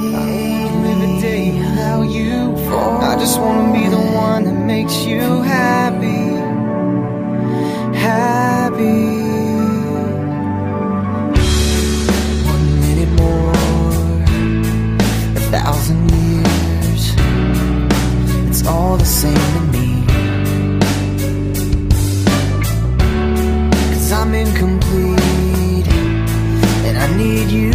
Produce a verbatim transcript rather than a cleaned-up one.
live a day how you fall. I just wanna be the one that makes you happy, happy. One minute more, a thousand years, it's all the same to me. 'Cause I'm incomplete and I need you